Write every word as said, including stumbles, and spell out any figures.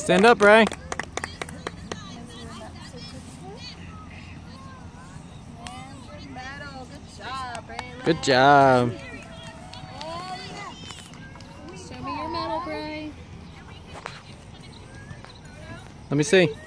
Stand up, Ray. Good job. Show me your medal, Bray. Let me see.